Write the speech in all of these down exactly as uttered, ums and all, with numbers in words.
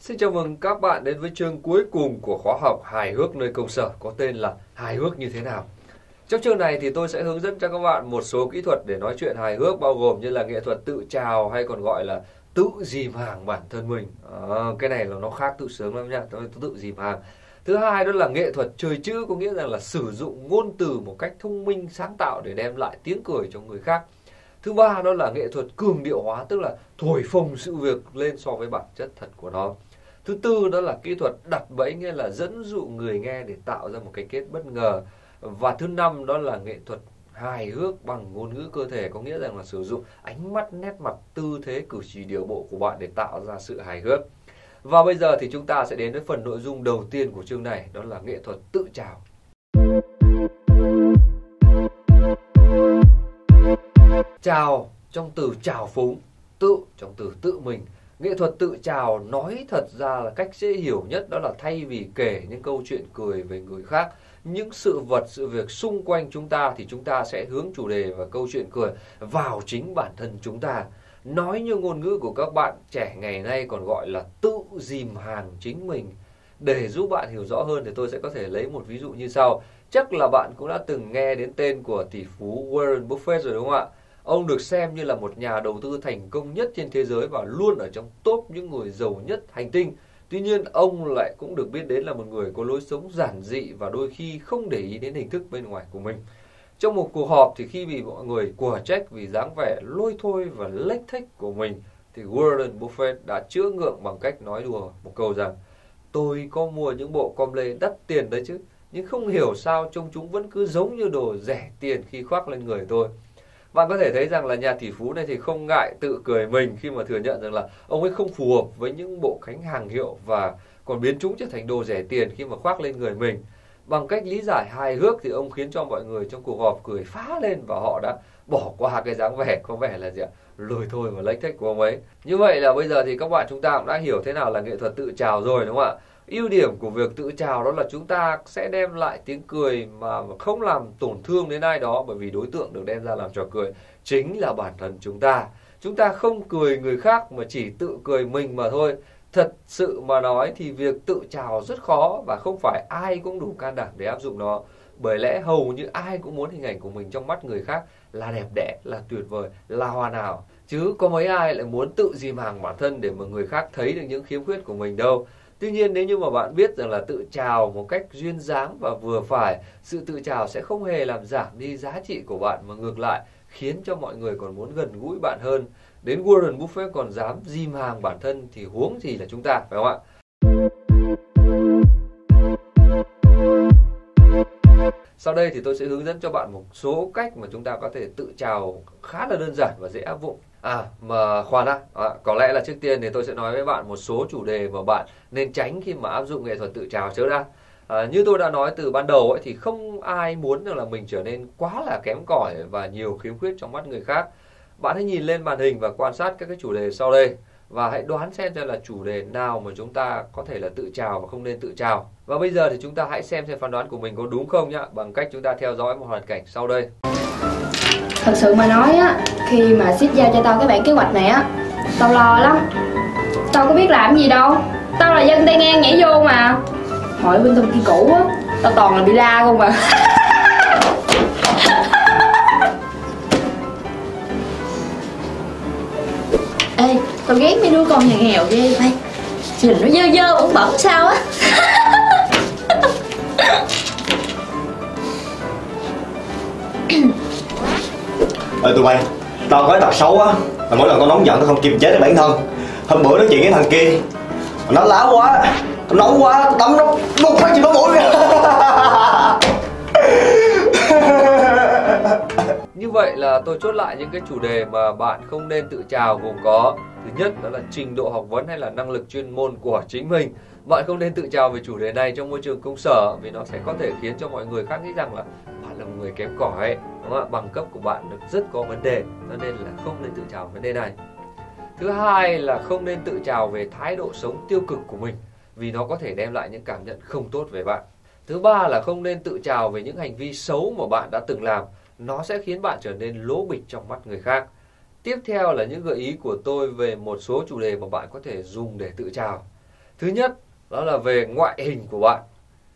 Xin chào mừng các bạn đến với chương cuối cùng của khóa học hài hước nơi công sở có tên là hài hước như thế nào. Trong chương này thì tôi sẽ hướng dẫn cho các bạn một số kỹ thuật để nói chuyện hài hước, bao gồm như là nghệ thuật tự chào hay còn gọi là tự dìm hàng bản thân mình. À, cái này là nó khác tự sướng lắm nha, tôi tự dìm hàng. Thứ hai đó là nghệ thuật chơi chữ, có nghĩa rằng là sử dụng ngôn từ một cách thông minh, sáng tạo để đem lại tiếng cười cho người khác. Thứ ba đó là nghệ thuật cường điệu hóa, tức là thổi phồng sự việc lên so với bản chất thật của nó. Thứ tư đó là kỹ thuật đặt bẫy, nghĩa là dẫn dụ người nghe để tạo ra một cái kết bất ngờ. Và thứ năm đó là nghệ thuật hài hước bằng ngôn ngữ cơ thể, có nghĩa rằng là sử dụng ánh mắt, nét mặt, tư thế, cử chỉ, điệu bộ của bạn để tạo ra sự hài hước. Và bây giờ thì chúng ta sẽ đến với phần nội dung đầu tiên của chương này, đó là nghệ thuật tự chào. Chào trong từ chào phúng, tự trong từ tự mình. Nghệ thuật tự chào nói thật ra là cách dễ hiểu nhất, đó là thay vì kể những câu chuyện cười về người khác, những sự vật, sự việc xung quanh chúng ta, thì chúng ta sẽ hướng chủ đề và câu chuyện cười vào chính bản thân chúng ta. Nói như ngôn ngữ của các bạn trẻ ngày nay còn gọi là tự dìm hàng chính mình. Để giúp bạn hiểu rõ hơn thì tôi sẽ có thể lấy một ví dụ như sau. Chắc là bạn cũng đã từng nghe đến tên của tỷ phú Warren Buffett rồi đúng không ạ? Ông được xem như là một nhà đầu tư thành công nhất trên thế giới và luôn ở trong top những người giàu nhất hành tinh. Tuy nhiên, ông lại cũng được biết đến là một người có lối sống giản dị và đôi khi không để ý đến hình thức bên ngoài của mình. Trong một cuộc họp thì khi bị mọi người quả trách vì dáng vẻ lôi thôi và lếch thếch của mình, thì Warren Buffett đã chữa ngượng bằng cách nói đùa một câu rằng: tôi có mua những bộ com lê đắt tiền đấy chứ, nhưng không hiểu sao trông chúng vẫn cứ giống như đồ rẻ tiền khi khoác lên người tôi. Bạn có thể thấy rằng là nhà tỷ phú này thì không ngại tự cười mình khi mà thừa nhận rằng là ông ấy không phù hợp với những bộ cánh hàng hiệu và còn biến chúng trở thành đồ rẻ tiền khi mà khoác lên người mình. Bằng cách lý giải hài hước thì ông khiến cho mọi người trong cuộc họp cười phá lên và họ đã bỏ qua cái dáng vẻ có vẻ là gì ạ? Lôi thôi và lếch thếch của ông ấy. Như vậy là bây giờ thì các bạn chúng ta cũng đã hiểu thế nào là nghệ thuật tự chào rồi đúng không ạ? Ưu điểm của việc tự chào đó là chúng ta sẽ đem lại tiếng cười mà không làm tổn thương đến ai đó, bởi vì đối tượng được đem ra làm trò cười chính là bản thân chúng ta. Chúng ta không cười người khác mà chỉ tự cười mình mà thôi. Thật sự mà nói thì việc tự chào rất khó và không phải ai cũng đủ can đảm để áp dụng nó. Bởi lẽ hầu như ai cũng muốn hình ảnh của mình trong mắt người khác là đẹp đẽ, là tuyệt vời, là hoàn hảo. Chứ có mấy ai lại muốn tự dìm hàng bản thân để mà người khác thấy được những khiếm khuyết của mình đâu. Tuy nhiên nếu như mà bạn biết rằng là tự chào một cách duyên dáng và vừa phải, sự tự chào sẽ không hề làm giảm đi giá trị của bạn mà ngược lại khiến cho mọi người còn muốn gần gũi bạn hơn. Đến Warren Buffett còn dám dìm hàng bản thân thì huống gì là chúng ta, phải không ạ? Sau đây thì tôi sẽ hướng dẫn cho bạn một số cách mà chúng ta có thể tự chào khá là đơn giản và dễ áp dụng. À, mà khoan đã, à, có lẽ là trước tiên thì tôi sẽ nói với bạn một số chủ đề mà bạn nên tránh khi mà áp dụng nghệ thuật tự chào trước đã. À, như tôi đã nói từ ban đầu ấy, thì không ai muốn rằng là mình trở nên quá là kém cỏi và nhiều khiếm khuyết trong mắt người khác. Bạn hãy nhìn lên màn hình và quan sát các cái chủ đề sau đây và hãy đoán xem xem là chủ đề nào mà chúng ta có thể là tự chào và không nên tự chào. Và bây giờ thì chúng ta hãy xem xem phán đoán của mình có đúng không nhá, bằng cách chúng ta theo dõi một hoàn cảnh sau đây. Thật sự mà nói á, khi mà sếp giao cho tao cái bản kế hoạch này á, tao lo lắm. Tao có biết làm gì đâu, tao là dân tay ngang nhảy vô mà. Hỏi bên công ty cũ á, tao toàn là bị la không mà. Ê, tao ghét mấy đứa con nhà nghèo ghê vậy. Nhìn nó dơ dơ bẩn bẩn sao á. Ê tụi bay, tao có cái tật xấu á, là mỗi lần tao nóng giận tao không kiềm chế được bản thân. Hôm bữa nói chuyện với thằng kia, nó láo quá, tao nóng quá, tao đấm nó đục phát chừng nó mũi. Như vậy là tôi chốt lại những cái chủ đề mà bạn không nên tự chào gồm có: thứ nhất đó là trình độ học vấn hay là năng lực chuyên môn của chính mình. Bạn không nên tự chào về chủ đề này trong môi trường công sở, vì nó sẽ có thể khiến cho mọi người khác nghĩ rằng là bạn là một người kém cỏi, đúng không ạ? Bằng cấp của bạn được rất có vấn đề, cho nên là không nên tự chào vấn đề này. Thứ hai là không nên tự chào về thái độ sống tiêu cực của mình, vì nó có thể đem lại những cảm nhận không tốt về bạn. Thứ ba là không nên tự chào về những hành vi xấu mà bạn đã từng làm, nó sẽ khiến bạn trở nên lố bịch trong mắt người khác. Tiếp theo là những gợi ý của tôi về một số chủ đề mà bạn có thể dùng để tự chào. Thứ nhất, đó là về ngoại hình của bạn.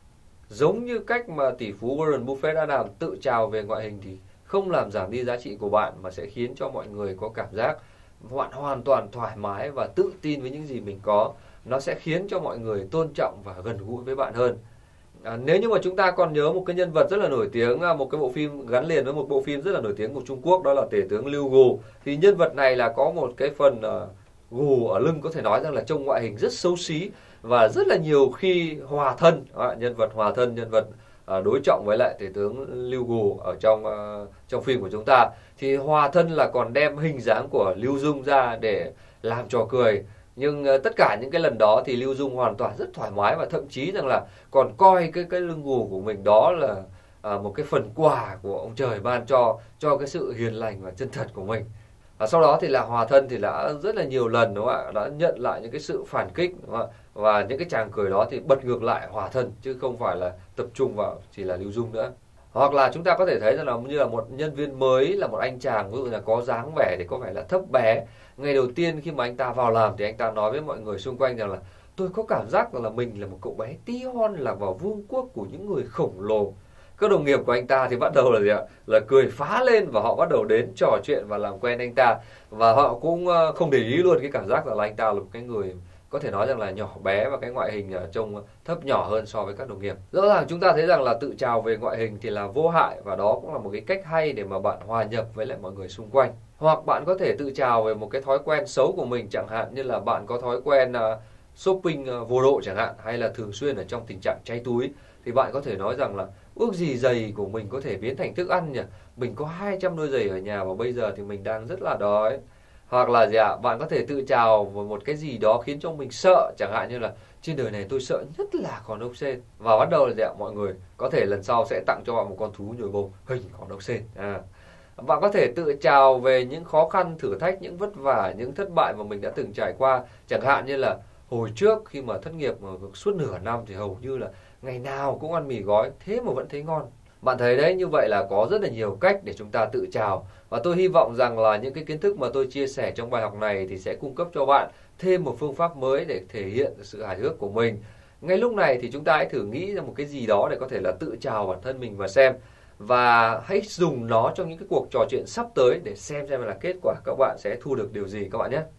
Giống như cách mà tỷ phú Warren Buffett đã làm, tự trào về ngoại hình thì không làm giảm đi giá trị của bạn mà sẽ khiến cho mọi người có cảm giác bạn hoàn toàn thoải mái và tự tin với những gì mình có. Nó sẽ khiến cho mọi người tôn trọng và gần gũi với bạn hơn. À, nếu như mà chúng ta còn nhớ một cái nhân vật rất là nổi tiếng, một cái bộ phim gắn liền với một bộ phim rất là nổi tiếng của Trung Quốc, đó là Tể tướng Lưu Gù, thì nhân vật này là có một cái phần uh, gù ở lưng, có thể nói rằng là trông ngoại hình rất xấu xí và rất là nhiều khi hòa thân, à, nhân vật hòa thân, nhân vật uh, đối trọng với lại Tể tướng Lưu Gù ở trong uh, trong phim của chúng ta, thì hòa thân là còn đem hình dáng của Lưu Dung ra để làm trò cười. Nhưng uh, tất cả những cái lần đó thì Lưu Dung hoàn toàn rất thoải mái và thậm chí rằng là còn coi cái cái lưng gù của mình đó là uh, một cái phần quà của ông trời ban cho cho cái sự hiền lành và chân thật của mình. À, sau đó thì là hòa thân thì đã rất là nhiều lần, đúng không ạ, đã nhận lại những cái sự phản kích, đúng không ạ? Và những cái tràng cười đó thì bật ngược lại hòa thân, chứ không phải là tập trung vào chỉ là Lưu Dung nữa. Hoặc là chúng ta có thể thấy rằng là như là một nhân viên mới, là một anh chàng ví dụ là có dáng vẻ thì có vẻ là thấp bé. Ngày đầu tiên khi mà anh ta vào làm thì anh ta nói với mọi người xung quanh rằng là tôi có cảm giác rằng là mình là một cậu bé tí hon lạc vào vương quốc của những người khổng lồ. Các đồng nghiệp của anh ta thì bắt đầu là gì ạ? Là cười phá lên và họ bắt đầu đến trò chuyện và làm quen anh ta. Và họ cũng không để ý luôn cái cảm giác là anh ta là một cái người có thể nói rằng là nhỏ bé và cái ngoại hình trông thấp nhỏ hơn so với các đồng nghiệp. Rõ ràng chúng ta thấy rằng là tự trào về ngoại hình thì là vô hại, và đó cũng là một cái cách hay để mà bạn hòa nhập với lại mọi người xung quanh. Hoặc bạn có thể tự trào về một cái thói quen xấu của mình, chẳng hạn như là bạn có thói quen shopping vô độ chẳng hạn, hay là thường xuyên ở trong tình trạng cháy túi, thì bạn có thể nói rằng là ước gì giày của mình có thể biến thành thức ăn nhỉ, mình có hai trăm đôi giày ở nhà và bây giờ thì mình đang rất là đói. Hoặc là gì ạ, bạn có thể tự trào vào một cái gì đó khiến cho mình sợ, chẳng hạn như là trên đời này tôi sợ nhất là con ốc sên, và bắt đầu là gì ạ, mọi người có thể lần sau sẽ tặng cho bạn một con thú nhồi bông hình con ốc sên. À. Bạn có thể tự trào về những khó khăn, thử thách, những vất vả, những thất bại mà mình đã từng trải qua, chẳng hạn như là hồi trước khi mà thất nghiệp mà suốt nửa năm thì hầu như là ngày nào cũng ăn mì gói, thế mà vẫn thấy ngon. Bạn thấy đấy, như vậy là có rất là nhiều cách để chúng ta tự trào. Và tôi hy vọng rằng là những cái kiến thức mà tôi chia sẻ trong bài học này thì sẽ cung cấp cho bạn thêm một phương pháp mới để thể hiện sự hài hước của mình. Ngay lúc này thì chúng ta hãy thử nghĩ ra một cái gì đó để có thể là tự trào bản thân mình và xem. Và hãy dùng nó trong những cái cuộc trò chuyện sắp tới để xem xem là kết quả các bạn sẽ thu được điều gì các bạn nhé.